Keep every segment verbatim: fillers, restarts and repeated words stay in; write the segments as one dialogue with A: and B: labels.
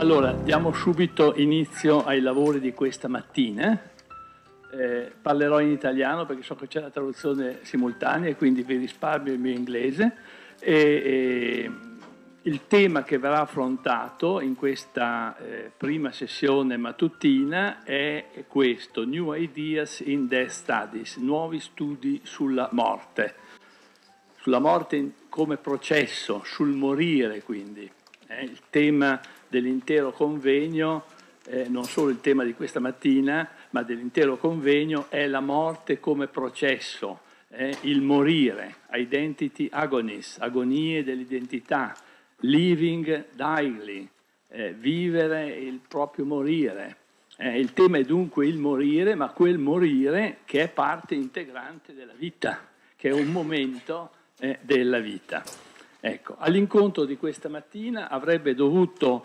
A: Allora, diamo subito inizio ai lavori di questa mattina. Eh, parlerò in italiano perché so che c'è la traduzione simultanea e quindi vi risparmio il mio inglese. E, e, il tema che verrà affrontato in questa eh, prima sessione mattutina è questo: New Ideas in Death Studies, nuovi studi sulla morte. Sulla morte come processo, sul morire quindi. Eh, il tema dell'intero convegno, eh, non solo il tema di questa mattina, ma dell'intero convegno, è la morte come processo, eh, il morire, identity agonies, agonie dell'identità, living daily, eh, vivere il proprio morire. Eh, il tema è dunque il morire, ma quel morire che è parte integrante della vita, che è un momento eh, della vita. Ecco, all'incontro di questa mattina avrebbe dovuto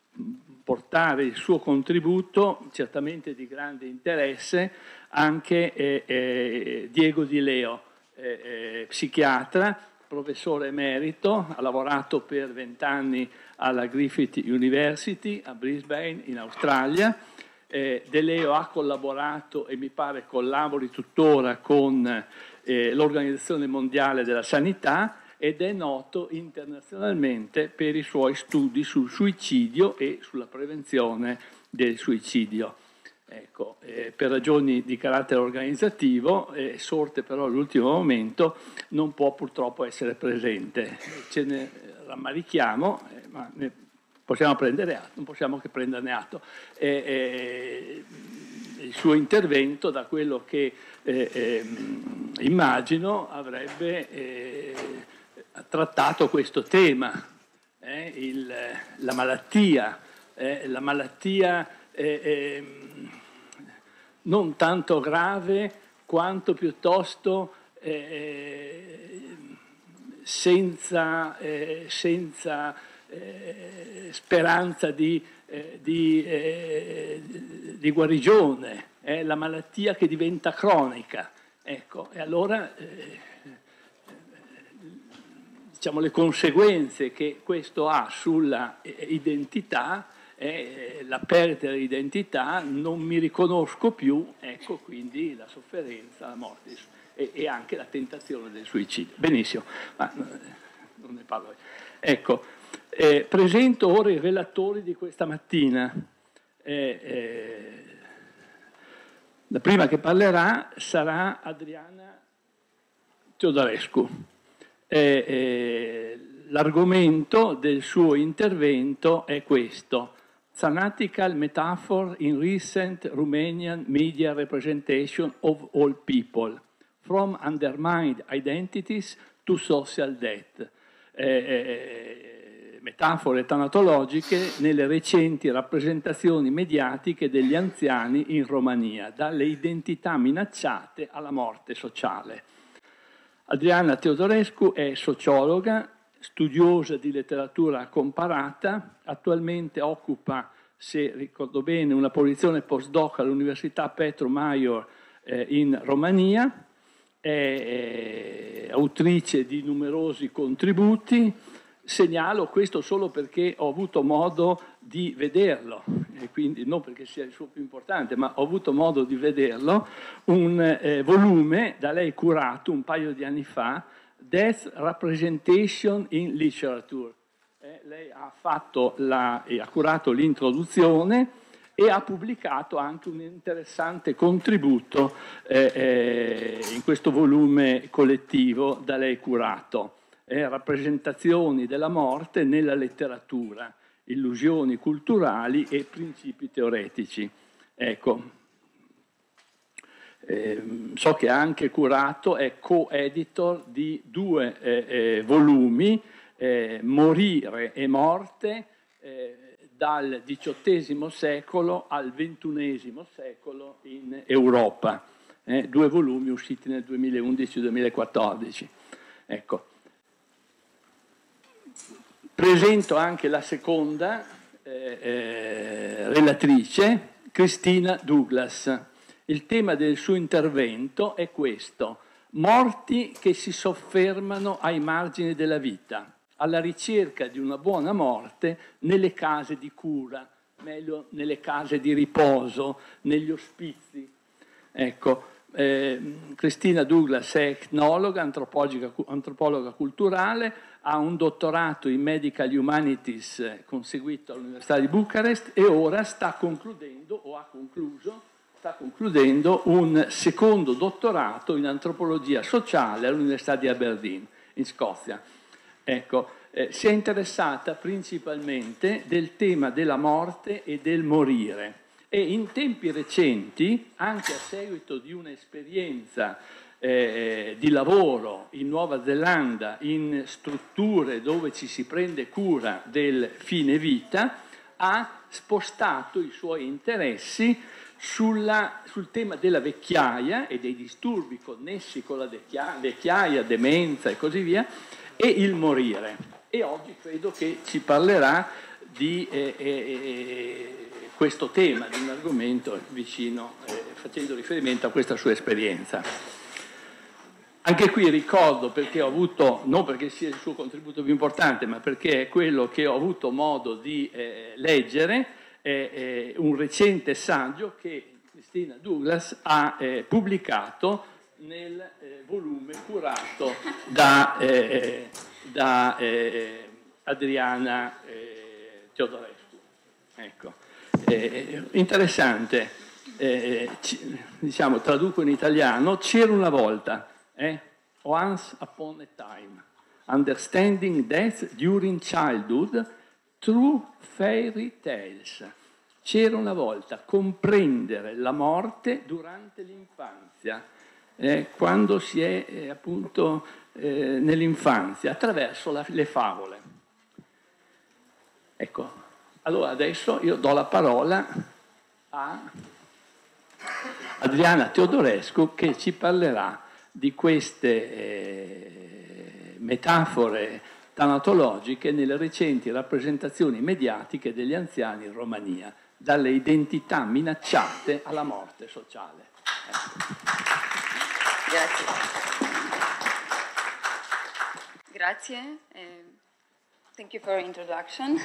A: portare il suo contributo, certamente di grande interesse, anche eh, eh, Diego Di Leo, eh, eh, psichiatra, professore emerito, ha lavorato per vent'anni alla Griffith University a Brisbane in Australia. Eh, De Leo ha collaborato e mi pare collabori tuttora con eh, l'Organizzazione Mondiale della Sanità ed è noto internazionalmente per i suoi studi sul suicidio e sulla prevenzione del suicidio. Ecco, eh, per ragioni di carattere organizzativo, eh, sorte però all'ultimo momento, non può purtroppo essere presente. Ce ne rammarichiamo, eh, ma ne possiamo prendere atto, non possiamo che prenderne atto. Eh, eh, il suo intervento, da quello che eh, eh, immagino, avrebbe eh, trattato questo tema, eh, il, la malattia, eh, la malattia eh, eh, non tanto grave quanto piuttosto eh, senza, eh, senza eh, speranza di, eh, di, eh, di guarigione, eh, la malattia che diventa cronica. Ecco, e allora eh, diciamo, le conseguenze che questo ha sulla identità, eh, la perdita di identità, non mi riconosco più, ecco, quindi la sofferenza, la morte e, e anche la tentazione del suicidio. Benissimo, ma non ne parlo. Ecco, eh, presento ora i relatori di questa mattina. Eh, eh, la prima che parlerà sarà Adriana Teodorescu. Eh, eh, l'argomento del suo intervento è questo: Fanatical Metaphor in Recent Romanian Media Representation of All People, from Undermined Identities to Social Death. Eh, eh, metafore tanatologiche nelle recenti rappresentazioni mediatiche degli anziani in Romania, dalle identità minacciate alla morte sociale. Adriana Teodorescu è sociologa, studiosa di letteratura comparata, attualmente occupa, se ricordo bene, una posizione postdoc all'Università Petru Maior eh, in Romania, è, è autrice di numerosi contributi. Segnalo questo solo perché ho avuto modo di vederlo, e quindi non perché sia il suo più importante, ma ho avuto modo di vederlo, un eh, volume da lei curato un paio di anni fa, Death Representation in Literature. Eh, lei ha, fatto la, eh, ha curato l'introduzione e ha pubblicato anche un interessante contributo eh, eh, in questo volume collettivo da lei curato. Eh, rappresentazioni della morte nella letteratura, illusioni culturali e principi teoretici. Ecco, eh, so che ha anche curato, è co-editor di due eh, eh, volumi, eh, Morire e Morte, eh, dal diciottesimo secolo al ventunesimo secolo in Europa. Eh, due volumi usciti nel duemilaundici duemilaquattordici. Ecco. Presento anche la seconda eh, eh, relatrice, Christina Douglas. Il tema del suo intervento è questo: morti che si soffermano ai margini della vita, alla ricerca di una buona morte nelle case di cura, meglio nelle case di riposo, negli ospizi. Ecco, eh, Christina Douglas è etnologa, antropologa, antropologa culturale, ha un dottorato in Medical Humanities conseguito all'Università di Bucarest e ora sta concludendo, o ha concluso, sta concludendo un secondo dottorato in antropologia sociale all'Università di Aberdeen, in Scozia. Ecco, eh, si è interessata principalmente del tema della morte e del morire e in tempi recenti, anche a seguito di un'esperienza eh, di lavoro in Nuova Zelanda, in strutture dove ci si prende cura del fine vita, ha spostato i suoi interessi sulla, sul tema della vecchiaia e dei disturbi connessi con la vecchiaia, vecchiaia, demenza e così via, e il morire. E oggi credo che ci parlerà di eh, eh, questo tema, di un argomento vicino, eh, facendo riferimento a questa sua esperienza. Anche qui ricordo, perché ho avuto, non perché sia il suo contributo più importante, ma perché è quello che ho avuto modo di eh, leggere, eh, eh, un recente saggio che Christina Douglas ha eh, pubblicato nel eh, volume curato da, eh, da eh, Adriana eh, Teodorescu. Ecco. Eh, interessante, eh, ci, diciamo, traduco in italiano, c'era una volta, eh? Once upon a time, understanding death during childhood through fairy tales. C'era una volta, comprendere la morte durante l'infanzia, eh, quando si è eh, appunto eh, nell'infanzia, attraverso la, le favole. Ecco. Allora adesso io do la parola a Adriana Teodorescu che ci parlerà di queste eh, metafore tanatologiche nelle recenti rappresentazioni mediatiche degli anziani in Romania, dalle identità minacciate alla morte sociale. Ecco.
B: Grazie. Grazie. Uh, thank you for your introduction.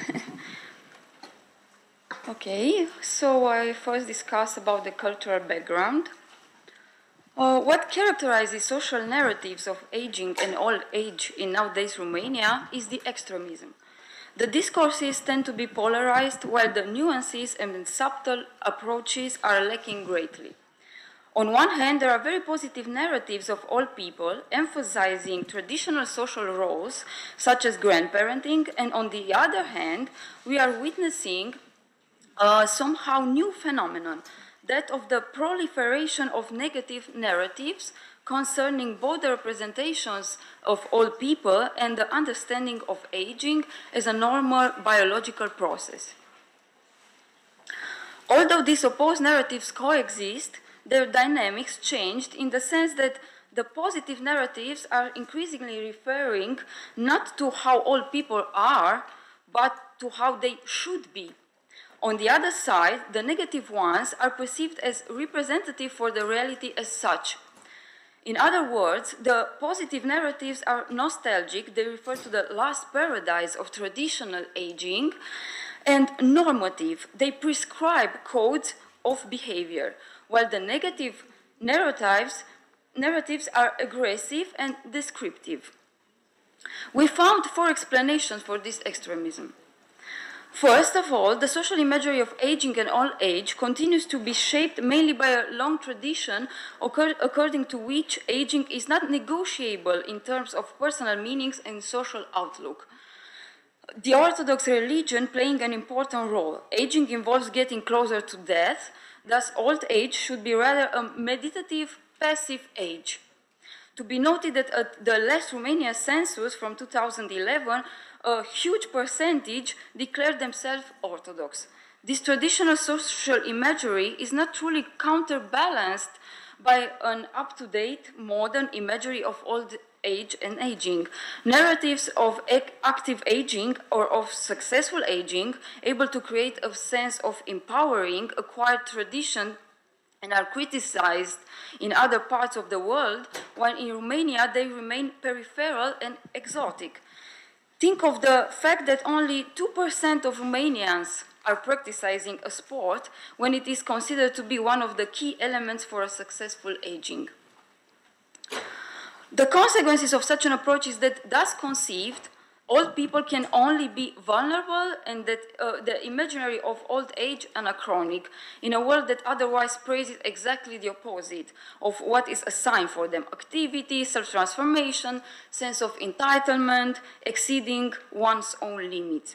B: Okay, so I first discuss about the cultural background. Uh, what characterizes social narratives of aging and old age in nowadays Romania is the extremism. The discourses tend to be polarized, while the nuances and subtle approaches are lacking greatly. On one hand, there are very positive narratives of old people, emphasizing traditional social roles, such as grandparenting, and on the other hand, we are witnessing Uh, somehow new phenomenon, that of the proliferation of negative narratives concerning both the representations of old people and the understanding of aging as a normal biological process. Although these opposed narratives coexist, their dynamics changed in the sense that the positive narratives are increasingly referring not to how old people are, but to how they should be. On the other side, the negative ones are perceived as representative for the reality as such. In other words, the positive narratives are nostalgic, they refer to the last paradise of traditional aging, and normative, they prescribe codes of behavior, while the negative narratives, narratives are aggressive and descriptive. We found four explanations for this extremism. First of all, the social imagery of aging and old age continues to be shaped mainly by a long tradition according to which aging is not negotiable in terms of personal meanings and social outlook. The Orthodox religion playing an important role. Aging involves getting closer to death, thus old age should be rather a meditative, passive age. To be noted that at the last Romania census from two thousand eleven, a huge percentage declared themselves Orthodox. This traditional social imagery is not truly counterbalanced by an up-to-date modern imagery of old age and aging. Narratives of active aging or of successful aging, able to create a sense of empowering acquired tradition, and are criticized in other parts of the world, while in Romania they remain peripheral and exotic. Think of the fact that only two percent of Romanians are practicing a sport when it is considered to be one of the key elements for a successful aging. The consequences of such an approach is that, thus conceived, old people can only be vulnerable, and that uh, the imaginary of old age anachronic in a world that otherwise praises exactly the opposite of what is assigned for them: activity, self-transformation, sense of entitlement, exceeding one's own limits.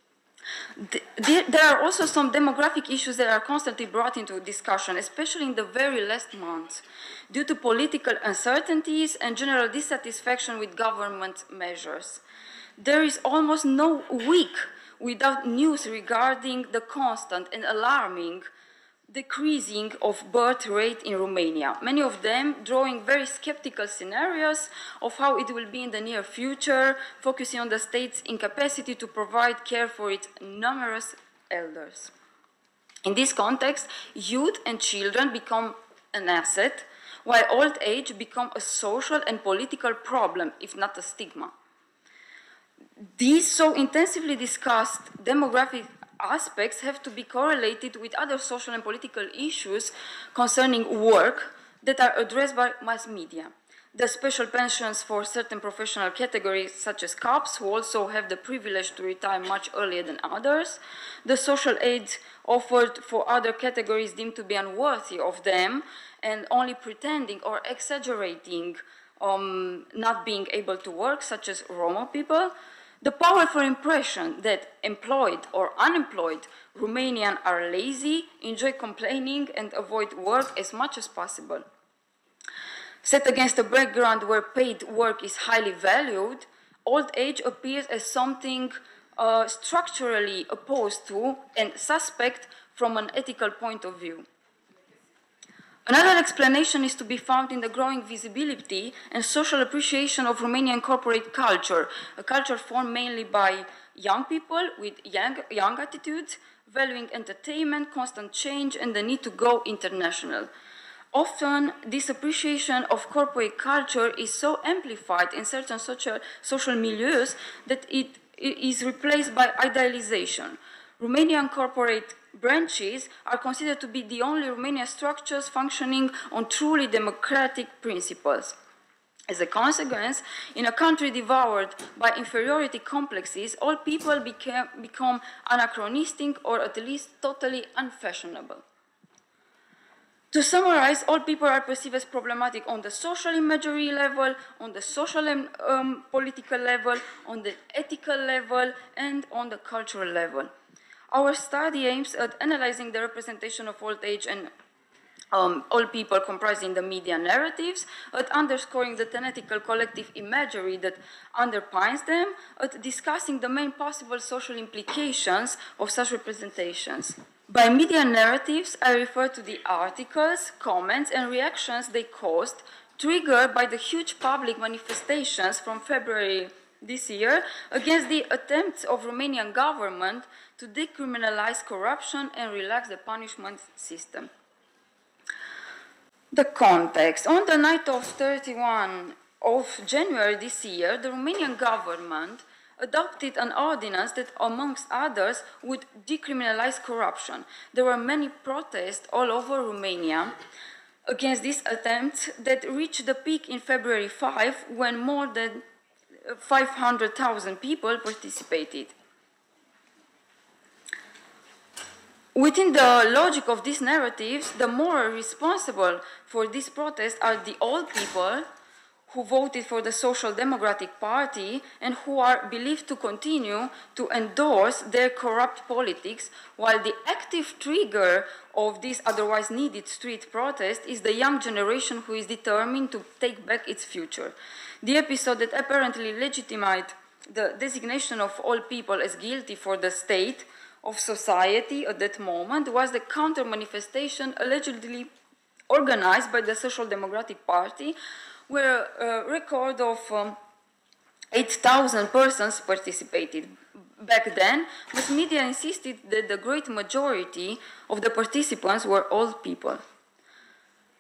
B: There are also some demographic issues that are constantly brought into discussion, especially in the very last months, due to political uncertainties and general dissatisfaction with government measures. There is almost no week without news regarding the constant and alarming decreasing of birth rate in Romania, many of them drawing very skeptical scenarios of how it will be in the near future, focusing on the state's incapacity to provide care for its numerous elders. In this context, youth and children become an asset, while old age become a social and political problem, if not a stigma. These so intensively discussed demographic aspects have to be correlated with other social and political issues concerning work that are addressed by mass media. The special pensions for certain professional categories, such as cops, who also have the privilege to retire much earlier than others, the social aid offered for other categories deemed to be unworthy of them and only pretending or exaggerating um, not being able to work, such as Roma people, the powerful impression that employed or unemployed Romanians are lazy, enjoy complaining, and avoid work as much as possible. Set against a background where paid work is highly valued, old age appears as something uh, structurally opposed to and suspect from an ethical point of view. Another explanation is to be found in the growing visibility and social appreciation of Romanian corporate culture, a culture formed mainly by young people with young, young attitudes, valuing entertainment, constant change, and the need to go international. Often, this appreciation of corporate culture is so amplified in certain social, social milieux that it is replaced by idealization. Romanian corporate branches are considered to be the only Romanian structures functioning on truly democratic principles. As a consequence, in a country devoured by inferiority complexes, all people became, become anachronistic or at least totally unfashionable. To summarize, all people are perceived as problematic on the social imagery level, on the social and um, political level, on the ethical level, and on the cultural level. Our study aims at analyzing the representation of old age and um, old people comprising the media narratives, at underscoring the tenetical collective imagery that underpins them, at discussing the main possible social implications of such representations. By media narratives, I refer to the articles, comments, and reactions they caused, triggered by the huge public manifestations from February this year against the attempts of Romanian government to decriminalize corruption and relax the punishment system. The context. On the night of thirty-first of January this year, the Romanian government adopted an ordinance that, amongst others, would decriminalize corruption. There were many protests all over Romania against this attempt that reached the peak in February fifth, when more than five hundred thousand people participated. Within the logic of these narratives, the more responsible for this protest are the old people who voted for the Social Democratic Party and who are believed to continue to endorse their corrupt politics, while the active trigger of this otherwise needed street protest is the young generation who is determined to take back its future. The episode that apparently legitimized the designation of all people as guilty for the state of society at that moment was the counter-manifestation allegedly organized by the Social Democratic Party, where a record of um, eight thousand persons participated. Back then, mass media insisted that the great majority of the participants were old people.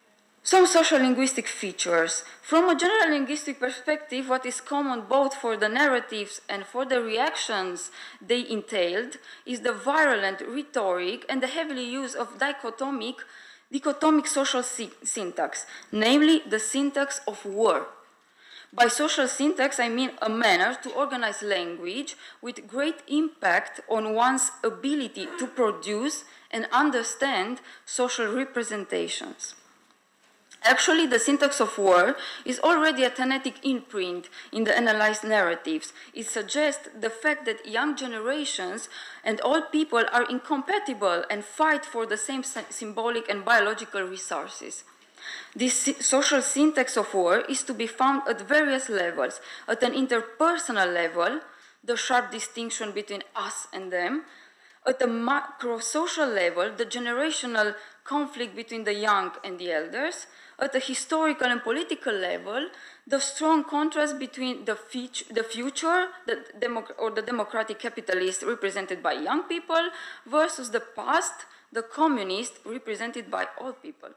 B: Some social linguistic features. From a general linguistic perspective, what is common both for the narratives and for the reactions they entailed is the virulent rhetoric and the heavily use of dichotomic, dichotomic social syntax, namely the syntax of war. By social syntax, I mean a manner to organize language with great impact on one's ability to produce and understand social representations. Actually, the syntax of war is already a tenetic imprint in the analyzed narratives. It suggests the fact that young generations and all people are incompatible and fight for the same symbolic and biological resources. This social syntax of war is to be found at various levels. At an interpersonal level, the sharp distinction between us and them. At a macro-social level, the generational conflict between the young and the elders. At a historical and political level, the strong contrast between the, the future the or the democratic capitalist represented by young people versus the past, the communist represented by old people.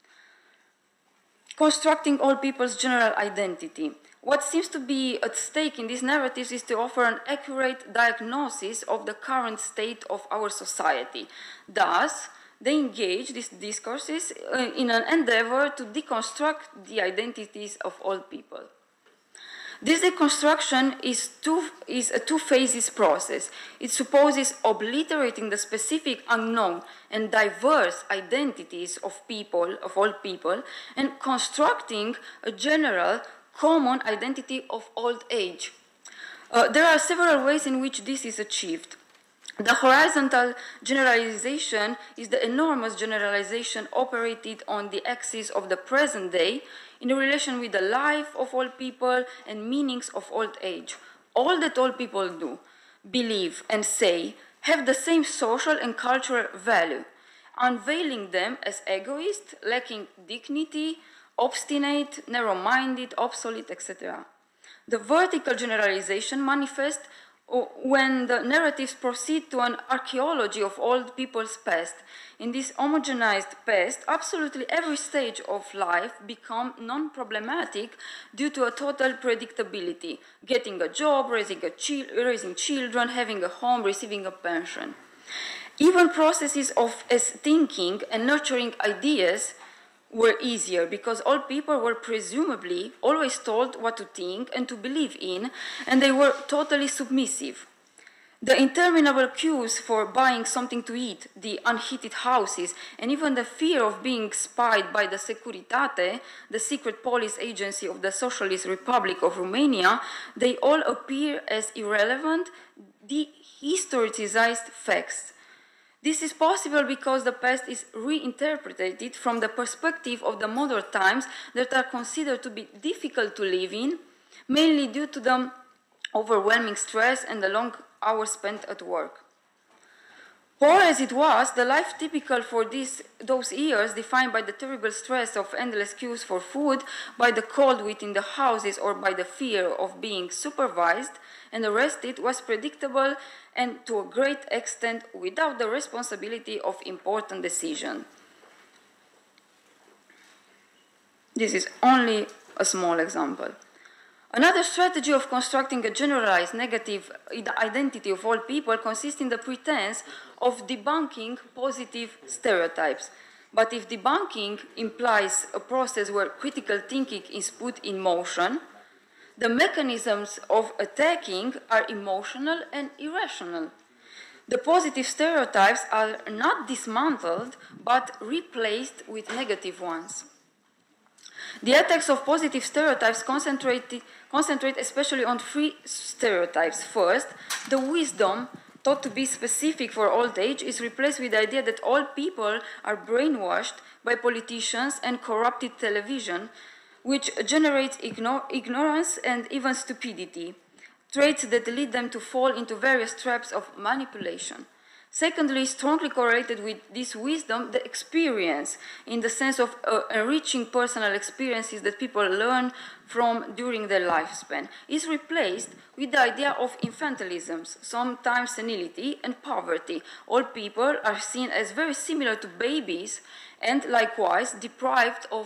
B: Constructing all people's general identity. What seems to be at stake in these narratives is to offer an accurate diagnosis of the current state of our society. Thus, they engage these discourses in an endeavor to deconstruct the identities of all people. This deconstruction is, two, is a two-phases process. It supposes obliterating the specific unknown and diverse identities of people, of all people, and constructing a general common identity of old age. Uh, there are several ways in which this is achieved. The horizontal generalization is the enormous generalization operated on the axis of the present day in relation with the life of all people and meanings of old age. All that all people do, believe, and say have the same social and cultural value, unveiling them as egoist, lacking dignity, obstinate, narrow-minded, obsolete, et cetera. The vertical generalization manifests when the narratives proceed to an archaeology of old people's past. In this homogenized past, absolutely every stage of life becomes non-problematic due to a total predictability. Getting a job, raising, a chi raising children, having a home, receiving a pension. Even processes of as thinking and nurturing ideas were easier because all people were presumably always told what to think and to believe in, and they were totally submissive. The interminable queues for buying something to eat, the unheated houses, and even the fear of being spied by the Securitate, the secret police agency of the Socialist Republic of Romania, they all appear as irrelevant, dehistoricized facts. This is possible because the past is reinterpreted from the perspective of the modern times that are considered to be difficult to live in, mainly due to the overwhelming stress and the long hours spent at work. Poor as it was, the life typical for these, those years, defined by the terrible stress of endless queues for food, by the cold within the houses, or by the fear of being supervised and arrested, was predictable and to a great extent without the responsibility of important decision. This is only a small example. Another strategy of constructing a generalized negative identity of all people consists in the pretense of debunking positive stereotypes. But if debunking implies a process where critical thinking is put in motion, the mechanisms of attacking are emotional and irrational. The positive stereotypes are not dismantled, but replaced with negative ones. The attacks of positive stereotypes concentrate, concentrate especially on three stereotypes. First, the wisdom thought to be specific for old age is replaced with the idea that all people are brainwashed by politicians and corrupted television, which generates ignor ignorance and even stupidity, traits that lead them to fall into various traps of manipulation. Secondly, strongly correlated with this wisdom, the experience, in the sense of uh, enriching personal experiences that people learn from during their lifespan, is replaced with the idea of infantilisms, sometimes senility and poverty. All people are seen as very similar to babies and likewise deprived of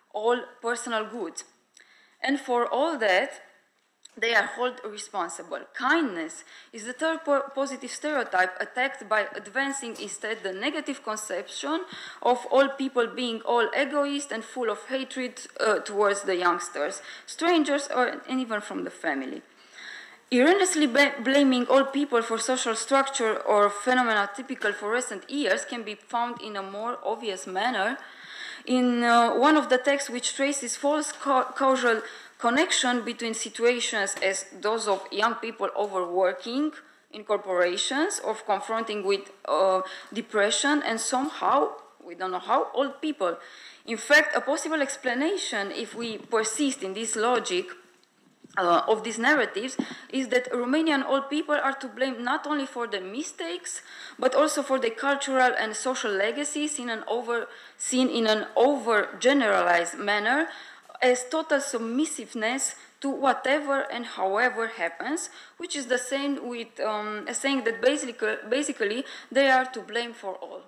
B: all personal goods. And for all that, they are held responsible. Kindness is the third po positive stereotype attacked by advancing instead the negative conception of all people being all egoist and full of hatred uh, towards the youngsters, strangers, or, and even from the family. Erroneously blaming all people for social structure or phenomena typical for recent years can be found in a more obvious manner in uh, one of the texts which traces false causal connection between situations as those of young people overworking in corporations or confronting with uh, depression and somehow, we don't know how, old people. In fact, a possible explanation, if we persist in this logic uh, of these narratives, is that Romanian old people are to blame not only for their mistakes, but also for their cultural and social legacies in an over, seen in an over-generalized manner, as total submissiveness to whatever and however happens, which is the same with um, saying that basically, basically they are to blame for all.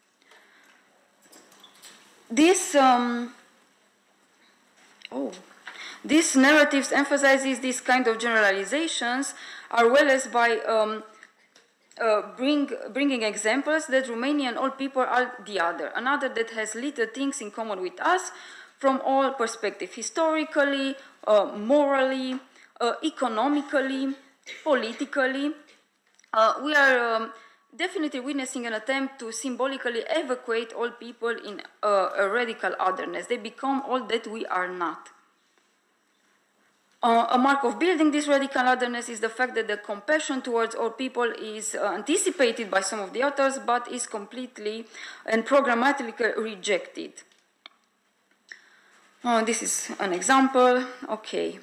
B: This, um, oh, these narratives emphasizes this kind of generalizations, as well as by um, uh, bring, bringing examples that Romanian old people are the other, another that has little things in common with us, from all perspectives, historically, uh, morally, uh, economically, politically. Uh, we are um, definitely witnessing an attempt to symbolically evacuate all people in uh, a radical otherness. They become all that we are not. Uh, a mark of building this radical otherness is the fact that the compassion towards all people is uh, anticipated by some of the authors, but is completely and programmatically rejected. Oh, this is an example. Okay.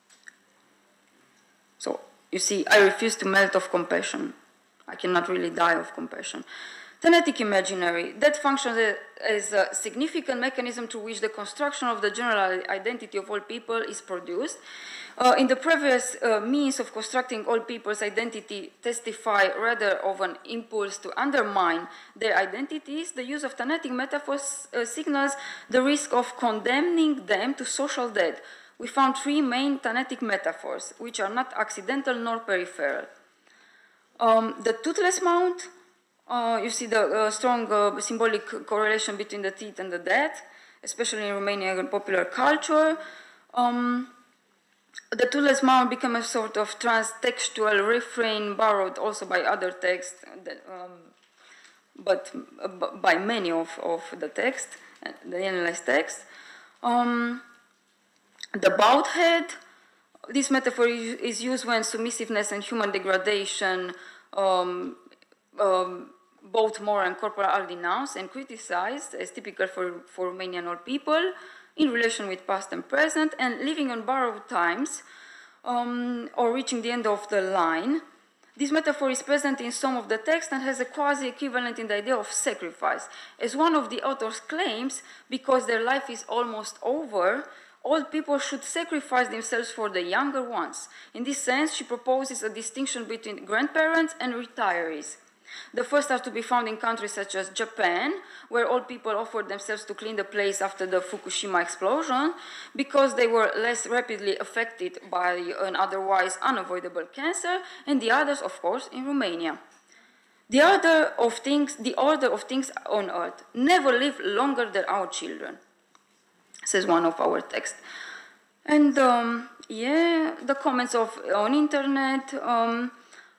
B: So, you see, I refuse to melt of compassion. I cannot really die of compassion. Thanatic imaginary, that functions as a significant mechanism through which the construction of the general identity of all people is produced. Uh, in the previous uh, means of constructing all people's identity testify rather of an impulse to undermine their identities, the use of Thanatic metaphors uh, signals the risk of condemning them to social death. We found three main Thanatic metaphors, which are not accidental nor peripheral. Um, the toothless mount, uh, you see the uh, strong uh, symbolic correlation between the teeth and the dead, especially in Romanian popular culture. Um, The toothless mount became a sort of transtextual refrain borrowed also by other texts, that, um, but uh, by many of, of the text, the analyzed text. Um, the bowed head, this metaphor is used when submissiveness and human degradation, um, um, both moral and corporal, are denounced and criticized as typical for, for Romanian old people, in relation with past and present, and living on borrowed times, um, or reaching the end of the line. This metaphor is present in some of the text and has a quasi-equivalent in the idea of sacrifice. As one of the authors claims, because their life is almost over, old people should sacrifice themselves for the younger ones. In this sense, she proposes a distinction between grandparents and retirees. The first are to be found in countries such as Japan, where old people offered themselves to clean the place after the Fukushima explosion, because they were less rapidly affected by an otherwise unavoidable cancer, and the others, of course, in Romania. The order of things, the order of things on earth, never live longer than our children, says one of our texts. And um, yeah, the comments of on internet. Um,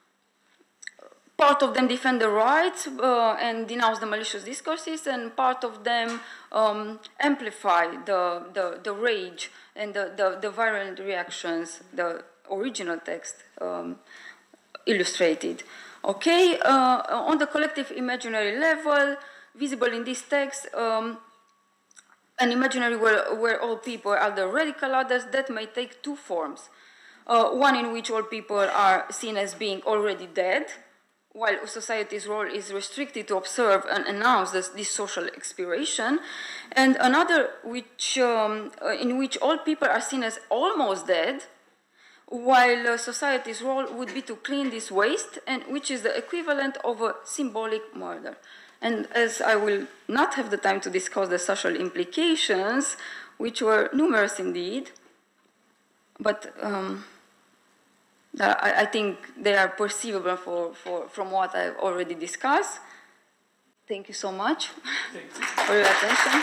B: Part of them defend the rights uh, and denounce the malicious discourses, and part of them um, amplify the, the, the rage and the, the, the violent reactions the original text um, illustrated. Okay, uh, on the collective imaginary level, visible in this text, um, an imaginary where, where all people are the radical others, that may take two forms. Uh, one in which all people are seen as being already dead, while society's role is restricted to observe and announce this, this social expiration, and another which, um, uh, in which all people are seen as almost dead, while uh, society's role would be to clean this waste, and which is the equivalent of a symbolic murder. And as I will not have the time to discuss the social implications, which were numerous indeed, but um, I, I think they are perceivable for, for, from what I've already discussed. Thank you so much for your attention.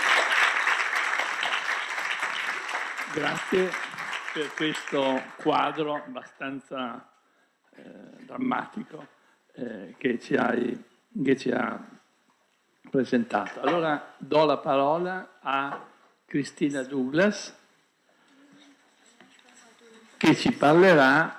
A: Grazie per questo quadro abbastanza eh, drammatico eh, che, ci hai, che ci ha presentato. Allora do la parola a Christina Douglas, che ci parlerà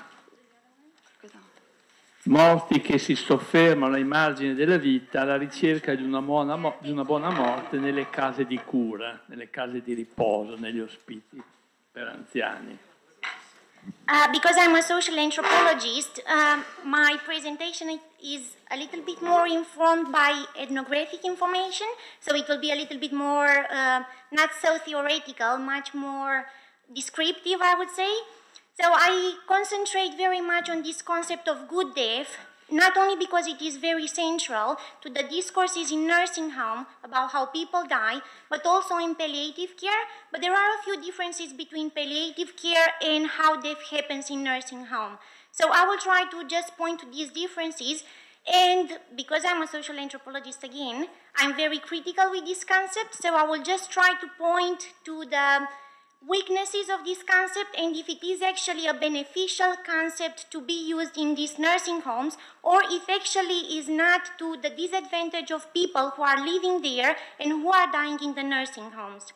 A: morti che si soffermano ai margini della vita alla ricerca di una buona, di una buona morte nelle case di cura, nelle case di riposo, negli ospiti per anziani.
C: Uh, because I'm a social anthropologist, uh, my presentation is a little bit more informed by ethnographic information, so it will be a little bit more, uh, not so theoretical, much more descriptive, I would say. So I concentrate very much on this concept of good death, not only because it is very central to the discourses in nursing home about how people die, but also in palliative care. But there are a few differences between palliative care and how death happens in nursing home. So I will try to just point to these differences. And because I'm a social anthropologist again, I'm very critical with this concept. So I will just try to point to the weaknesses of this concept and if it is actually a beneficial concept to be used in these nursing homes, or if actually is not to the disadvantage of people who are living there and who are dying in the nursing homes.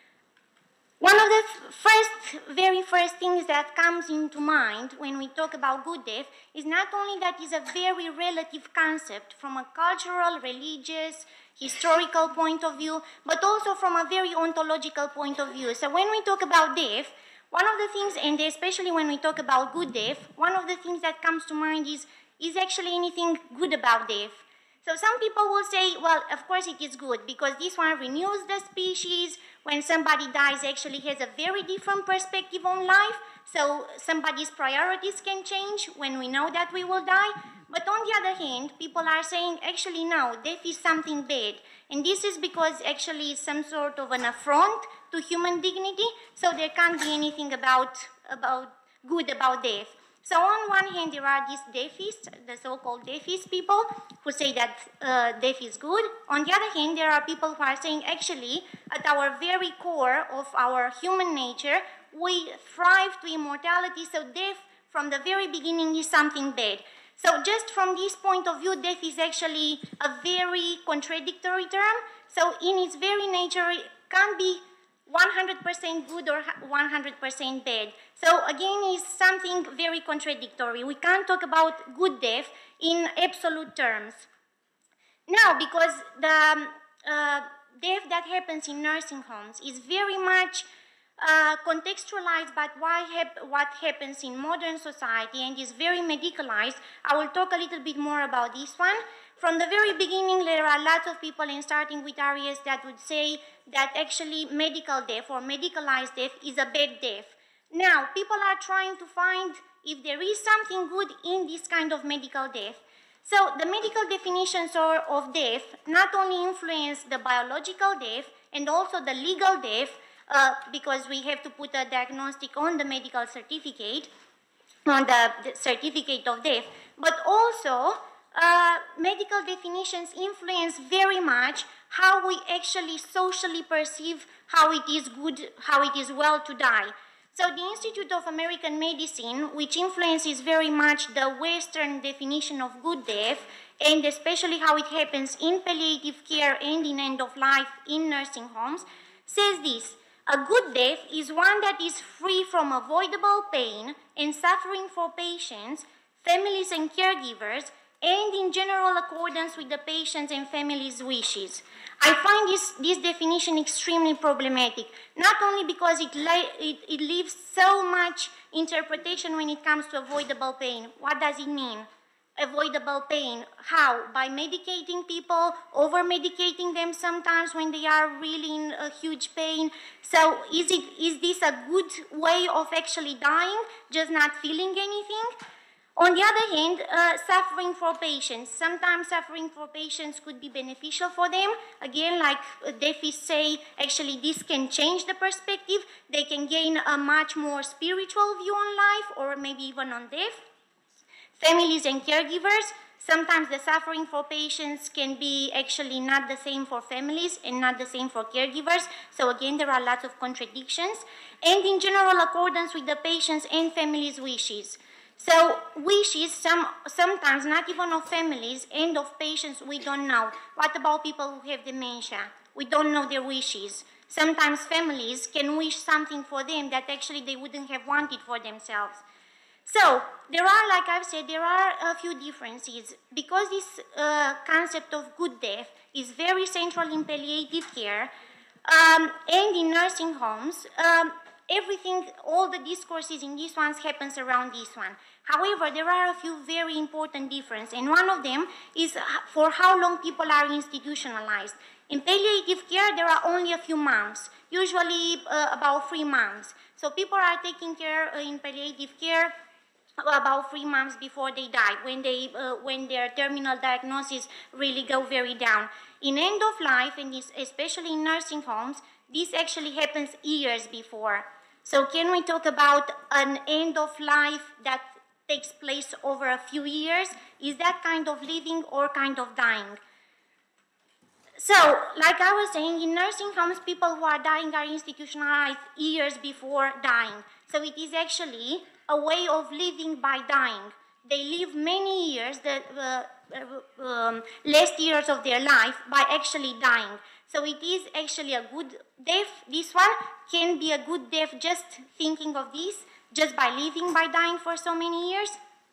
C: One of the first, very first things that comes into mind when we talk about good death is not only that it's a very relative concept from a cultural, religious, historical point of view, but also from a very ontological point of view. So when we talk about death, one of the things, and especially when we talk about good death, one of the things that comes to mind is, is actually anything good about death? So some people will say, well, of course it is good because this one renews the species. When somebody dies, actually has a very different perspective on life. So somebody's priorities can change when we know that we will die. But on the other hand, people are saying, actually, no, death is something bad. And this is because actually it's some sort of an affront to human dignity. So there can't be anything about, about good about death. So on one hand, there are these deathists, the so-called deathist people, who say that uh, death is good. On the other hand, there are people who are saying, actually, at our very core of our human nature, we thrive to immortality, so death from the very beginning is something bad. So just from this point of view, death is actually a very contradictory term. So in its very nature, it can't be one hundred percent good or one hundred percent bad. So again, it's something very contradictory. We can't talk about good death in absolute terms. Now, because the uh, death that happens in nursing homes is very much uh, contextualized by why hap what happens in modern society and is very medicalized, I will talk a little bit more about this one. From the very beginning, there are lots of people, and starting with Arias, that would say that actually medical death or medicalized death is a bad death. Now, people are trying to find if there is something good in this kind of medical death. So the medical definitions of death not only influence the biological death and also the legal death, uh, because we have to put a diagnostic on the medical certificate, on the, the certificate of death, but also Uh, medical definitions influence very much how we actually socially perceive how it is good, how it is well to die. So the Institute of American Medicine, which influences very much the Western definition of good death, and especially how it happens in palliative care and in end of life in nursing homes, says this: a good death is one that is free from avoidable pain and suffering for patients, families and caregivers, and in general accordance with the patient's and family's wishes. I find this, this definition extremely problematic, not only because it, it, it leaves so much interpretation when it comes to avoidable pain. What does it mean? Avoidable pain. How? By medicating people, over-medicating them sometimes when they are really in a huge pain. So is, it, is this a good way of actually dying, just not feeling anything? On the other hand, uh, suffering for patients. Sometimes suffering for patients could be beneficial for them. Again, like deafists say, actually this can change the perspective. They can gain a much more spiritual view on life, or maybe even on death. Families and caregivers. Sometimes the suffering for patients can be actually not the same for families and not the same for caregivers. So again, there are lots of contradictions. And in general, accordance with the patients' and families' wishes. So wishes, some, sometimes not even of families and of patients, we don't know. What about people who have dementia? We don't know their wishes. Sometimes families can wish something for them that actually they wouldn't have wanted for themselves. So there are, like I've said, there are a few differences. Because this uh, concept of good death is very central in palliative care um, and in nursing homes, um, everything, all the discourses in this one happens around this one. However, there are a few very important differences, and one of them is for how long people are institutionalized. In palliative care, there are only a few months, usually uh, about three months. So people are taking care uh, in palliative care about three months before they die, when, they, uh, when their terminal diagnosis really go very down. In end of life, and especially in nursing homes, this actually happens years before. So can we talk about an end of life that takes place over a few years? Is that kind of living or kind of dying? So, like I was saying, in nursing homes, people who are dying are institutionalized years before dying. So it is actually a way of living by dying. They live many years, the uh, uh, um, last years of their life, by actually dying. So it is actually a good death. This one can be a good death just thinking of this, just by living by dying for so many years.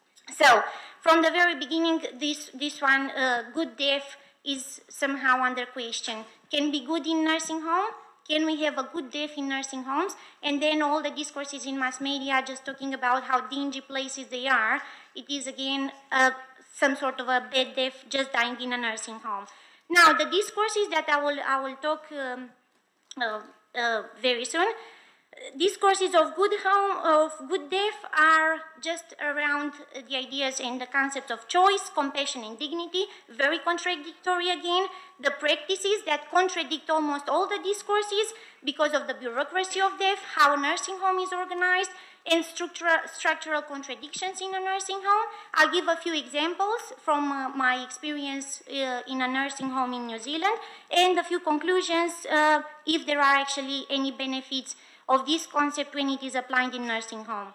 C: So from the very beginning, this, this one, uh, good death, is somehow under question. Can be good in nursing home? Can we have a good death in nursing homes? And then all the discourses in mass media just talking about how dingy places they are. It is again uh, some sort of a bad death just dying in a nursing home. Now the discourses that I will, I will talk um, uh, uh, very soon, discourses of good home, of good death are just around the ideas and the concepts of choice, compassion, and dignity, very contradictory again. The practices that contradict almost all the discourses because of the bureaucracy of death, how a nursing home is organized, and structural, structural contradictions in a nursing home. I'll give a few examples from uh, my experience uh, in a nursing home in New Zealand, and a few conclusions uh, if there are actually any benefits of this concept when it is applied in nursing home.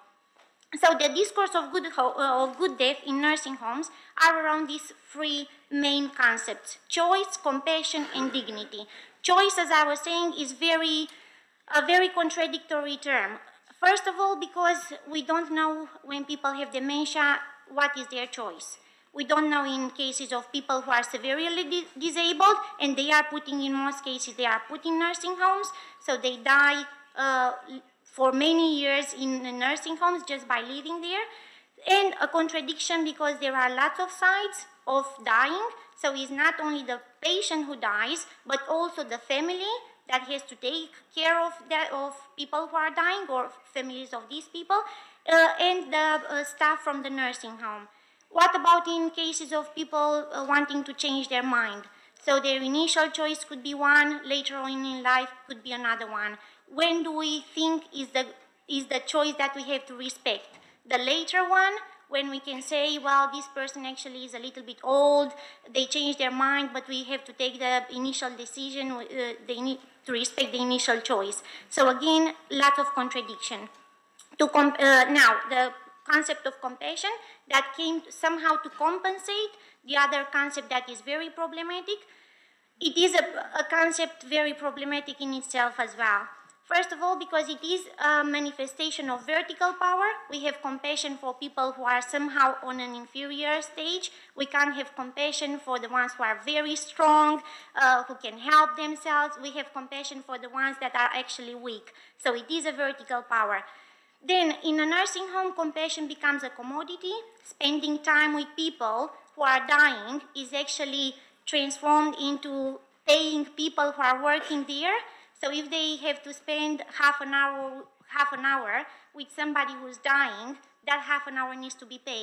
C: So the discourse of good, uh, of good death in nursing homes are around these three main concepts: choice, compassion, and dignity. Choice, as I was saying, is very, a very contradictory term. First of all, because we don't know when people have dementia, what is their choice. We don't know in cases of people who are severely di disabled, and they are putting, in most cases, they are put in nursing homes, so they die uh, for many years in the nursing homes just by living there. And a contradiction because there are lots of sides of dying, so it's not only the patient who dies, but also the family that has to take care of, that, of people who are dying, or families of these people, uh, and the uh, staff from the nursing home. What about in cases of people uh, wanting to change their mind? So their initial choice could be one, later on in life could be another one. When do we think is the, is the choice that we have to respect? The later one, when we can say, well, this person actually is a little bit old, they change their mind, but we have to take the initial decision, uh, they need to respect the initial choice. So again, lot of contradiction. To comp uh, now, the concept of compassion that came somehow to compensate the other concept that is very problematic. It is a, a concept very problematic in itself as well. First of all, because it is a manifestation of vertical power. We have compassion for people who are somehow on an inferior stage. We can't have compassion for the ones who are very strong, uh, who can help themselves. We have compassion for the ones that are actually weak. So it is a vertical power. Then, in a nursing home, compassion becomes a commodity. Spending time with people who are dying is actually transformed into paying people who are working there. So if they have to spend half an hour, half an hour with somebody who's dying, that half an hour needs to be paid.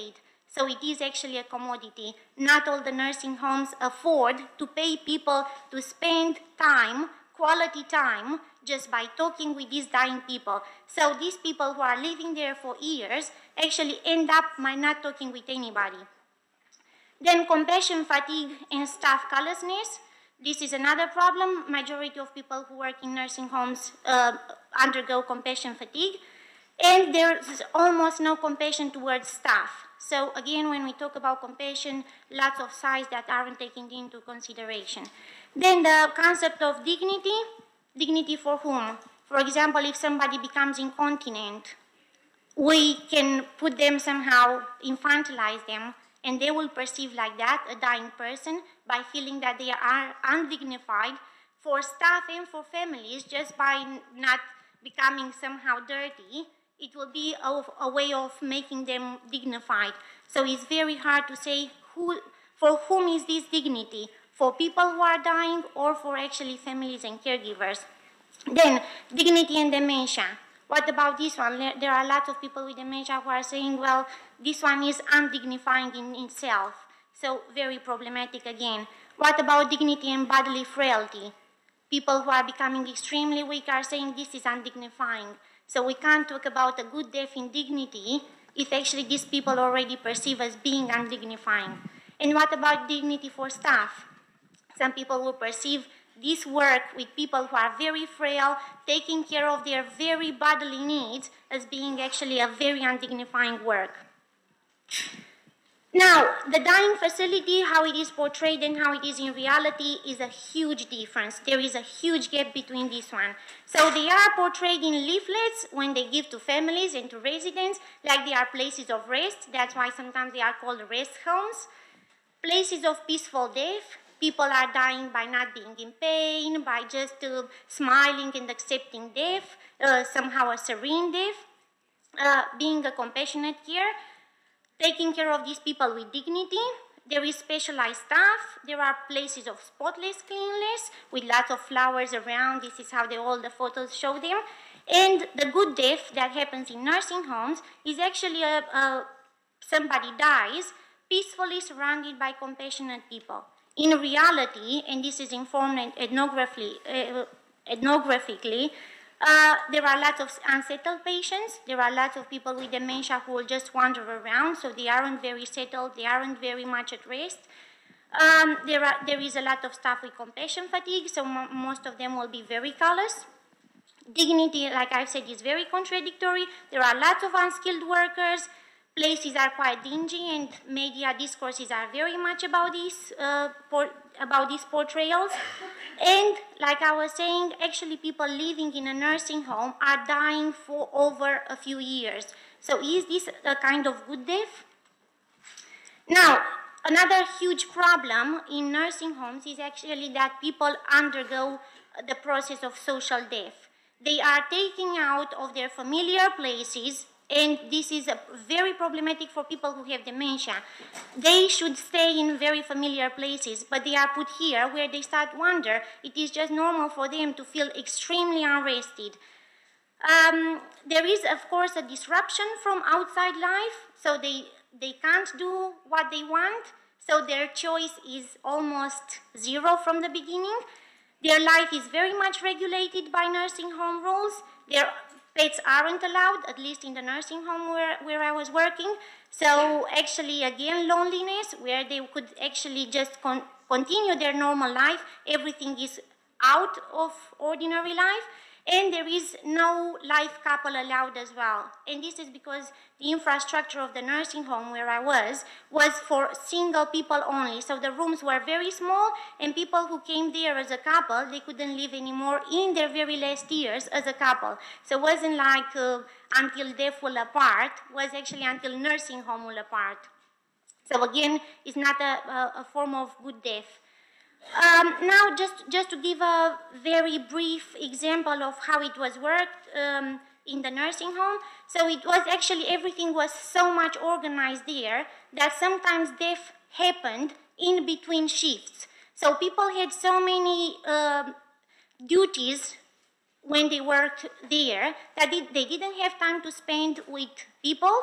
C: So it is actually a commodity. Not all the nursing homes afford to pay people to spend time, quality time, just by talking with these dying people. So these people who are living there for years actually end up by not talking with anybody. Then compassion fatigue and staff callousness. This is another problem. Majority of people who work in nursing homes uh, undergo compassion fatigue. And there's almost no compassion towards staff. So again, when we talk about compassion, lots of sides that aren't taken into consideration. Then the concept of dignity. Dignity for whom? For example, if somebody becomes incontinent, we can put them somehow, infantilize them, and they will perceive like that, a dying person, by feeling that they are undignified for staff and for families, just by not becoming somehow dirty. It will be a, a way of making them dignified. So it's very hard to say who, for whom is this dignity, for people who are dying or for actually families and caregivers. Then, dignity and dementia. What about this one? There are lots of people with dementia who are saying, well, this one is undignifying in itself. So very problematic again. What about dignity and bodily frailty? People who are becoming extremely weak are saying this is undignifying. So we can't talk about a good death in dignity if actually these people already perceive as being undignifying. And what about dignity for staff? Some people will perceive this work with people who are very frail, taking care of their very bodily needs as being actually a very undignifying work. Now, the dying facility, how it is portrayed and how it is in reality is a huge difference. There is a huge gap between this one. So they are portrayed in leaflets when they give to families and to residents, like they are places of rest. That's why sometimes they are called rest homes. Places of peaceful death. People are dying by not being in pain, by just uh, smiling and accepting death, uh, somehow a serene death, uh, being a compassionate care, taking care of these people with dignity. There is specialized staff. There are places of spotless cleanliness with lots of flowers around. This is how the, all the photos show them. And the good death that happens in nursing homes is actually a, a, somebody dies peacefully surrounded by compassionate people. In reality, and this is informed ethnographically, uh, ethnographically uh, there are lots of unsettled patients. There are lots of people with dementia who will just wander around, so they aren't very settled, they aren't very much at rest. Um, there, are, there is a lot of staff with compassion fatigue, so mo most of them will be very callous. Dignity, like I've said, is very contradictory. There are lots of unskilled workers. Places are quite dingy, and media discourses are very much about these, uh, about these portrayals. And like I was saying, actually people living in a nursing home are dying for over a few years. So is this a kind of good death? Now, another huge problem in nursing homes is actually that people undergo the process of social death. They are taken out of their familiar places. And this is a very problematic for people who have dementia. They should stay in very familiar places, but they are put here where they start wonder. It is just normal for them to feel extremely unrested. Um, there is, of course, a disruption from outside life, so they, they can't do what they want, so their choice is almost zero from the beginning. Their life is very much regulated by nursing home rules. Their pets aren't allowed, at least in the nursing home where, where I was working. So actually, again, loneliness, where they could actually just con continue their normal life. Everything is out of ordinary life. And there is no live couple allowed as well. And this is because the infrastructure of the nursing home where I was was for single people only. So the rooms were very small, and people who came there as a couple, they couldn't live anymore in their very last years as a couple. So it wasn't like uh, until death will apart, it was actually until nursing home will apart. So again, it's not a, a, a form of good death. Um, now, just, just to give a very brief example of how it was worked um, in the nursing home. So it was actually, everything was so much organized there that sometimes death happened in between shifts. So people had so many uh, duties when they worked there that they, they didn't have time to spend with people.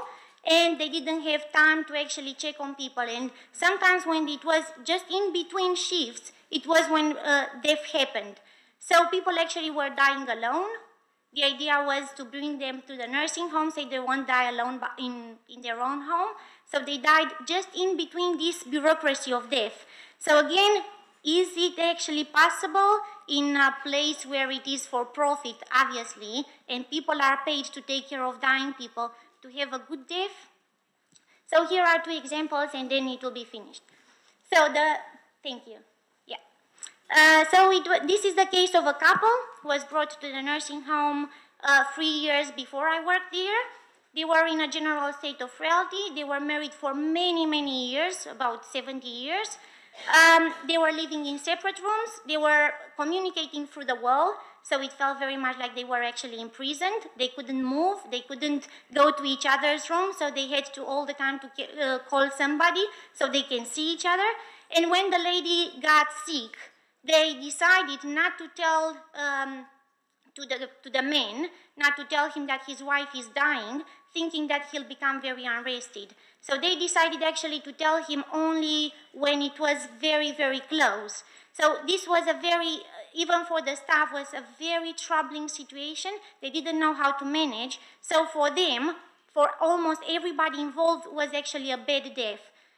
C: and they didn't have time to actually check on people. And sometimes when it was just in between shifts, it was when uh, death happened. So people actually were dying alone. The idea was to bring them to the nursing home so they won't die alone in, in their own home. So they died just in between this bureaucracy of death. So again, is it actually possible in a place where it is for profit, obviously, and people are paid to take care of dying people, to have a good death? So here are two examples, and then it will be finished. So the, thank you. Yeah. Uh, so it, this is the case of a couple who was brought to the nursing home uh, three years before I worked there. They were in a general state of frailty. They were married for many, many years, about seventy years. Um, they were living in separate rooms. They were communicating through the wall, so it felt very much like they were actually imprisoned. They couldn't move. They couldn't go to each other's room, so they had to all the time to uh, call somebody so they can see each other. And when the lady got sick, they decided not to tell um, to the, to the man, not to tell him that his wife is dying, thinking that he'll become very unrested. So they decided actually to tell him only when it was very, very close. So this was a very, even for the staff, was a very troubling situation. They didn't know how to manage. So for them, for almost everybody involved, was actually a bad death.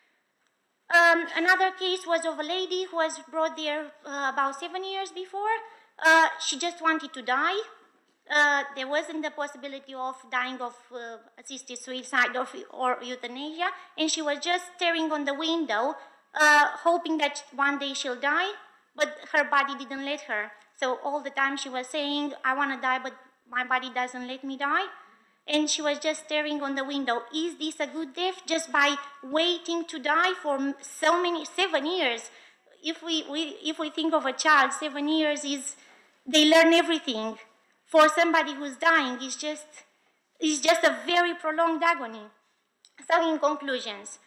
C: Um, another case was of a lady who was brought there uh, about seven years before. Uh, she just wanted to die. Uh, there wasn't the possibility of dying of uh, assisted suicide or, or euthanasia, and she was just staring on the window, uh, hoping that one day she'll die, but her body didn't let her. So all the time she was saying, I want to die, but my body doesn't let me die. And she was just staring on the window. Is this a good death? Just by waiting to die for so many, seven years. If we, we, if we think of a child, seven years is, they learn everything. For somebody who's dying, it's just, it's just a very prolonged agony. So in conclusions,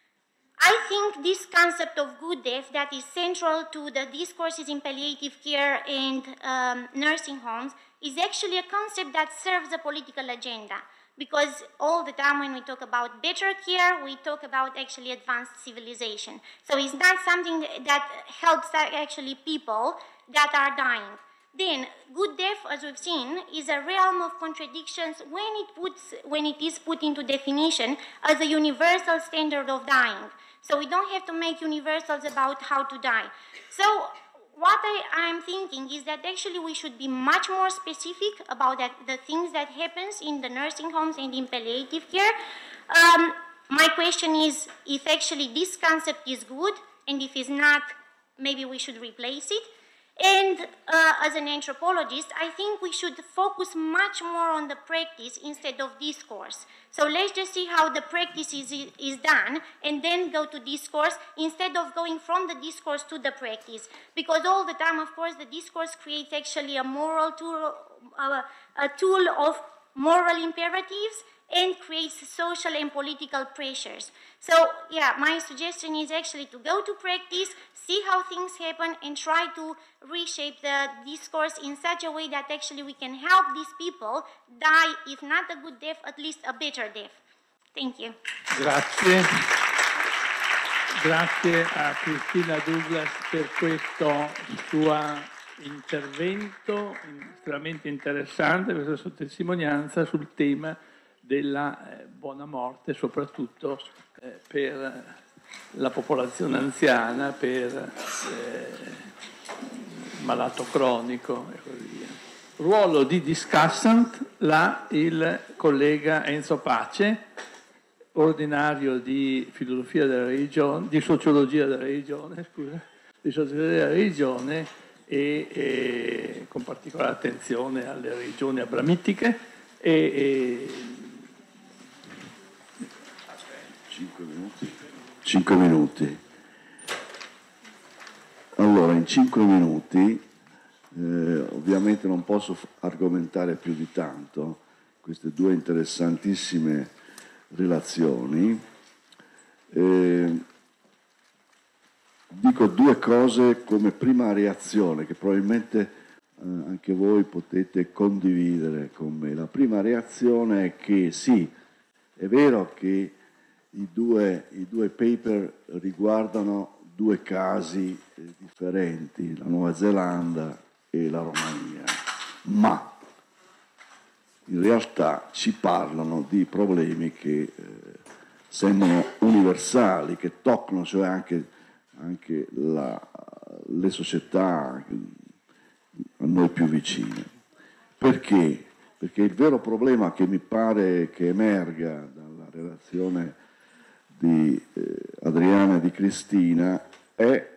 C: I think this concept of good death that is central to the discourses in palliative care and um, nursing homes is actually a concept that serves a political agenda. Because all the time when we talk about better care, we talk about actually advanced civilization. So it's not something that helps actually people that are dying. Then, good death, as we've seen, is a realm of contradictions when it, puts, when it is put into definition as a universal standard of dying. So we don't have to make universals about how to die. So what I am thinking is that actually we should be much more specific about that, the things that happens in the nursing homes and in palliative care. Um, my question is if actually this concept is good, and if it's not, maybe we should replace it. And uh, as an anthropologist, I think we should focus much more on the practice instead of discourse. So let's just see how the practice is, is done and then go to discourse instead of going from the discourse to the practice. Because all the time, of course, the discourse creates actually a moral tool, uh, a tool of moral imperatives and creates social and political pressures. So yeah, my suggestion is actually to go to practice, see how things happen, and try to reshape the discourse in such a way that actually we can help these people die, if not a good death, at least a better death. Thank you.
A: Grazie. Grazie a Cristina Douglas per questo suo intervento estremamente interessante, questa sua testimonianza sul tema della eh, buona morte, soprattutto eh, per la popolazione anziana, per eh, malato cronico e così via. Ruolo di discussant l'ha il collega Enzo Pace, ordinario di filosofia della religione, di sociologia della religione, scusa, di sociologia della religione e, e con particolare attenzione alle religioni abramitiche e, e
D: cinque minuti. cinque minuti. Allora, in cinque minuti, eh, ovviamente non posso argomentare più di tanto queste due interessantissime relazioni. Eh, dico due cose come prima reazione che probabilmente eh, anche voi potete condividere con me. La prima reazione è che sì, è vero che i due, i due paper riguardano due casi eh, differenti, la Nuova Zelanda e la Romania, ma in realtà ci parlano di problemi che eh, sembrano universali, che toccano cioè anche, anche la, le società a noi più vicine. Perché? Perché il vero problema che mi pare che emerga dalla relazione di eh, Adriana e di Cristina è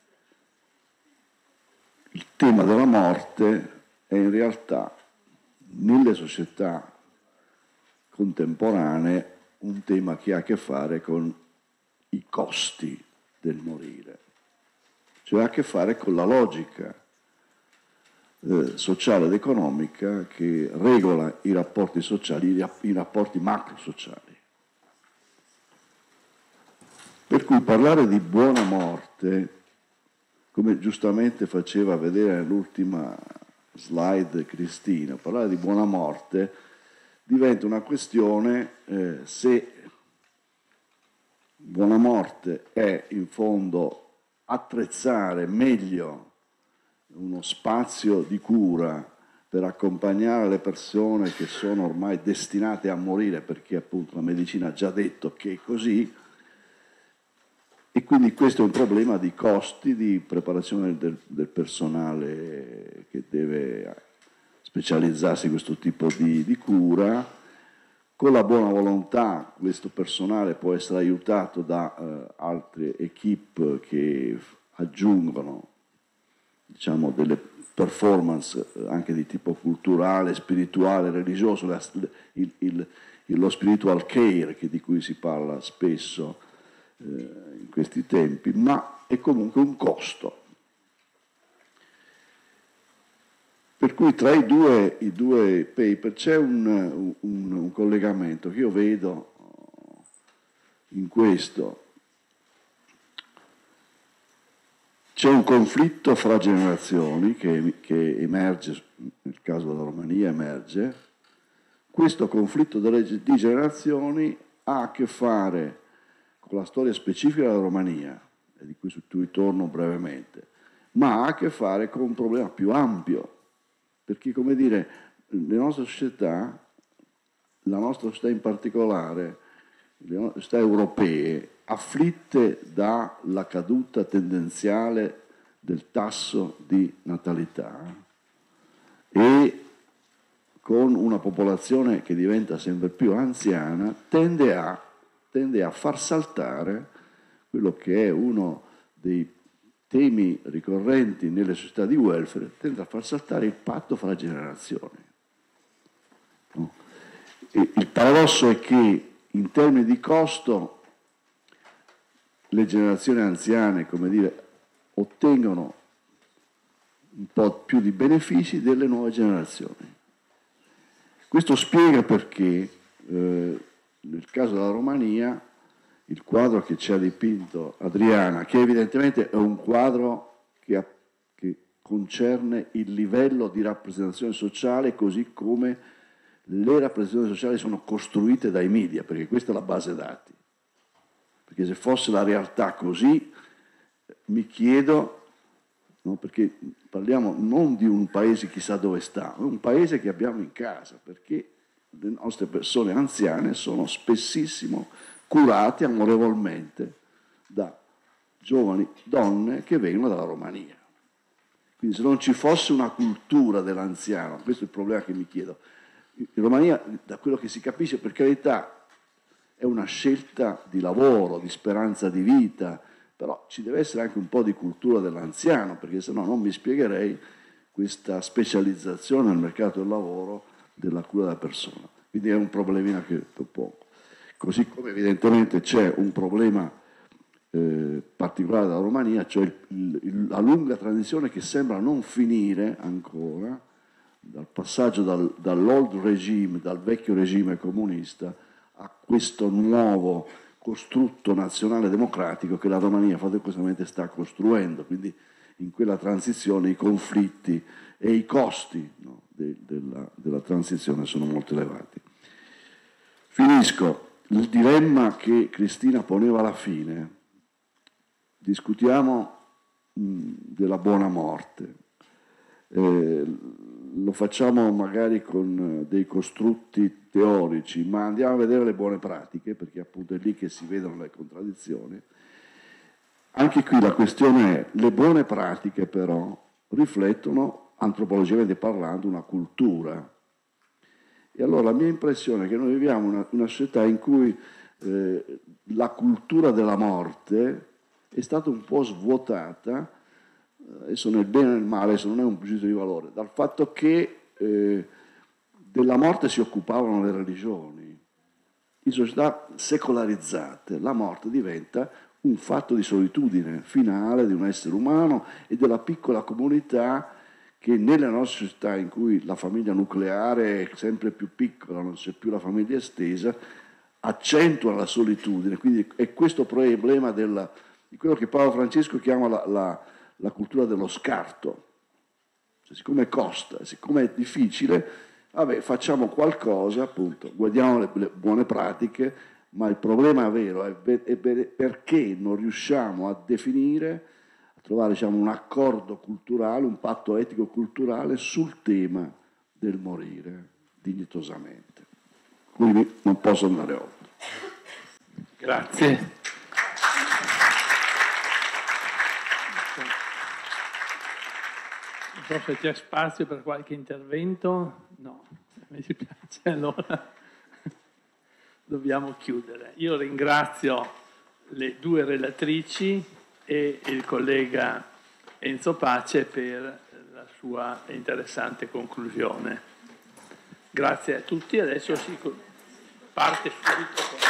D: il tema della morte è in realtà nelle società contemporanee un tema che ha a che fare con i costi del morire, cioè ha a che fare con la logica eh, sociale ed economica che regola i rapporti sociali, i rapporti macro-sociali. Per cui parlare di buona morte, come giustamente faceva vedere nell'ultima slide Cristina, parlare di buona morte diventa una questione eh, se buona morte è in fondo attrezzare meglio uno spazio di cura per accompagnare le persone che sono ormai destinate a morire, perché appunto la medicina ha già detto che è così, e quindi questo è un problema di costi, di preparazione del, del personale che deve specializzarsi in questo tipo di, di cura. Con la buona volontà questo personale può essere aiutato da eh, altre equip che aggiungono, diciamo, delle performance anche di tipo culturale, spirituale, religioso, il, il, il, lo spiritual care che, di cui si parla spesso eh, in questi tempi, ma è comunque un costo. Per cui tra i due, i due paper c'è un, un, un collegamento che io vedo in questo. C'è un conflitto fra generazioni che, che emerge, nel caso della Romania emerge. Questo conflitto di generazioni ha a che fare con la storia specifica della Romania, e di cui ritorno brevemente, ma ha a che fare con un problema più ampio. Perché, come dire, le nostre società, la nostra società in particolare, le nostre società europee, afflitte dalla caduta tendenziale del tasso di natalità e con una popolazione che diventa sempre più anziana, tende a, tende a far saltare quello che è uno dei temi ricorrenti nelle società di welfare, tende a far saltare il patto fra generazioni. No? E il paradosso è che in termini di costo le generazioni anziane, come dire, ottengono un po' più di benefici delle nuove generazioni. Questo spiega perché eh, nel caso della Romania il quadro che ci ha dipinto Adriana, che evidentemente è un quadro che, ha, che concerne il livello di rappresentazione sociale così come le rappresentazioni sociali sono costruite dai media, perché questa è la base dati. Perché se fosse la realtà così, mi chiedo, no, perché parliamo non di un paese chissà dove sta, è un paese che abbiamo in casa, perché le nostre persone anziane sono spessissimo curate amorevolmente da giovani donne che vengono dalla Romania. Quindi se non ci fosse una cultura dell'anziano, questo è il problema che mi chiedo. In Romania, da quello che si capisce, per carità, è una scelta di lavoro, di speranza di vita, però ci deve essere anche un po' di cultura dell'anziano, perché se no non mi spiegherei questa specializzazione nel mercato del lavoro della cura della persona. Quindi è un problemino che propongo. Così come evidentemente c'è un problema eh, particolare della Romania, cioè il, il, la lunga transizione che sembra non finire ancora, dal passaggio dal, dall'old regime, dal vecchio regime comunista, a questo nuovo costrutto nazionale democratico che la Romania faticosamente sta costruendo. Quindi in quella transizione i conflitti e i costi, no, de, della, della transizione sono molto elevati. Finisco. il dilemma che Cristina poneva alla fine, discutiamo mh, della buona morte, eh, lo facciamo magari con dei costrutti teorici, ma andiamo a vedere le buone pratiche, perché appunto è lì che si vedono le contraddizioni. Anche qui la questione è, le buone pratiche però riflettono, antropologicamente parlando, una cultura. E allora la mia impressione è che noi viviamo una, una società in cui eh, la cultura della morte è stata un po' svuotata, adesso nel bene e nel male, adesso non è un giudizio di valore, dal fatto che eh, della morte si occupavano le religioni. In società secolarizzate la morte diventa un fatto di solitudine finale di un essere umano e della piccola comunità che nelle nostre società in cui la famiglia nucleare è sempre più piccola, non c'è più la famiglia estesa, accentua la solitudine. Quindi è questo problema della, di quello che Paolo Francesco chiama la, la, la cultura dello scarto. Cioè, siccome costa, siccome è difficile, vabbè, facciamo qualcosa, appunto, guardiamo le, le buone pratiche, ma il problema vero è, è perché non riusciamo a definire, a trovare diciamo, un accordo culturale, un patto etico-culturale sul tema del morire dignitosamente. Quindi non posso andare oltre.
A: Grazie. Non so se c'è spazio per qualche intervento. No, mi dispiace, allora dobbiamo chiudere. Io ringrazio le due relatrici e il collega Enzo Pace per la sua interessante conclusione. Grazie a tutti, adesso si parte subito con